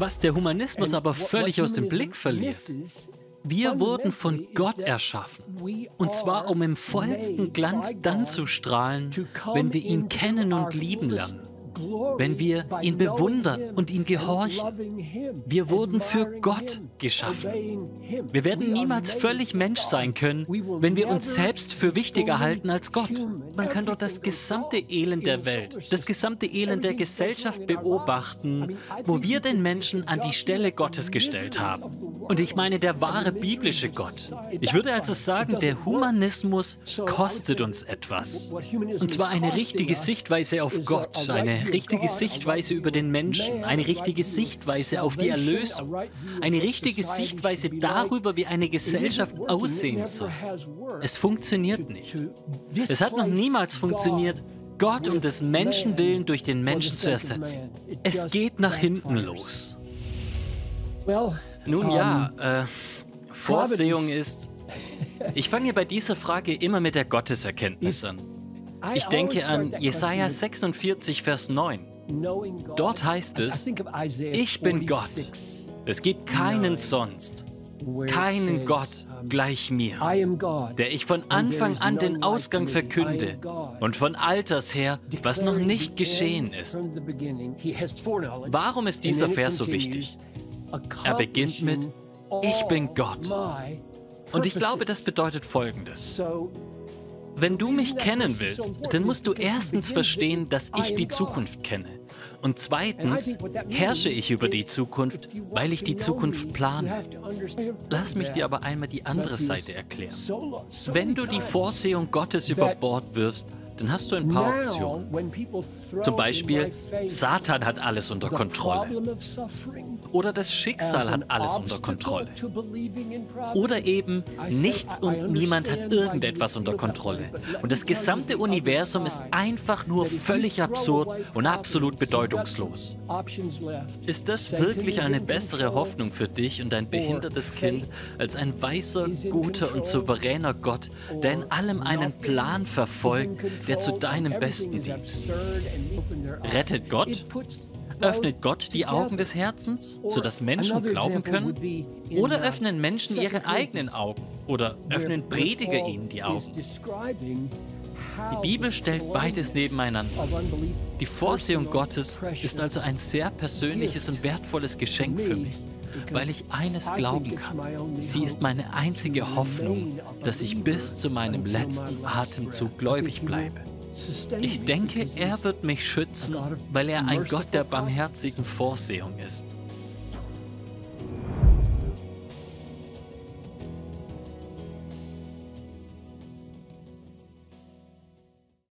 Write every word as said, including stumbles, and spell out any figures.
Was der Humanismus aber völlig aus dem Blick verliert: Wir wurden von Gott erschaffen, und zwar um im vollsten Glanz dann zu strahlen, wenn wir ihn kennen und lieben lernen, wenn wir ihn bewundern und ihm gehorchen. Wir wurden für Gott geschaffen. Wir werden niemals völlig Mensch sein können, wenn wir uns selbst für wichtiger halten als Gott. Man kann dort das gesamte Elend der Welt, das gesamte Elend der Gesellschaft beobachten, wo wir den Menschen an die Stelle Gottes gestellt haben. Und ich meine, der wahre biblische Gott. Ich würde also sagen, der Humanismus kostet uns etwas. Und zwar eine richtige Sichtweise auf Gott, eine richtige Sichtweise über den Menschen, eine richtige Sichtweise auf die Erlösung, eine richtige Sichtweise darüber, wie eine Gesellschaft aussehen soll. Es funktioniert nicht. Es hat noch niemals funktioniert, Gott um des Menschen willen durch den Menschen zu ersetzen. Es geht nach hinten los. Nun ja, äh, Vorsehung ist... Ich fange bei dieser Frage immer mit der Gotteserkenntnis an. Ich denke an Jesaja sechsundvierzig, Vers neun. Dort heißt es: Ich bin Gott. Es gibt keinen sonst, keinen Gott gleich mir, der ich von Anfang an den Ausgang verkünde und von Alters her, was noch nicht geschehen ist. Warum ist dieser Vers so wichtig? Er beginnt mit: Ich bin Gott. Und ich glaube, das bedeutet Folgendes. Wenn du mich kennen willst, dann musst du erstens verstehen, dass ich die Zukunft kenne. Und zweitens herrsche ich über die Zukunft, weil ich die Zukunft plane. Lass mich dir aber einmal die andere Seite erklären. Wenn du die Vorsehung Gottes über Bord wirfst, dann hast du ein paar Optionen. Zum Beispiel, Satan hat alles unter Kontrolle. Oder das Schicksal hat alles unter Kontrolle. Oder eben, nichts und niemand hat irgendetwas unter Kontrolle. Und das gesamte Universum ist einfach nur völlig absurd und absolut bedeutungslos. Ist das wirklich eine bessere Hoffnung für dich und dein behindertes Kind als ein weiser, guter und souveräner Gott, der in allem einen Plan verfolgt, der zu deinem Besten dient? Rettet Gott? Öffnet Gott die Augen des Herzens, sodass Menschen glauben können? Oder öffnen Menschen ihre eigenen Augen? Oder öffnen Prediger ihnen die Augen? Die Bibel stellt beides nebeneinander. Die Vorsehung Gottes ist also ein sehr persönliches und wertvolles Geschenk für mich, weil ich eines glauben kann: Sie ist meine einzige Hoffnung, dass ich bis zu meinem letzten Atemzug gläubig bleibe. Ich denke, er wird mich schützen, weil er ein Gott der barmherzigen Vorsehung ist.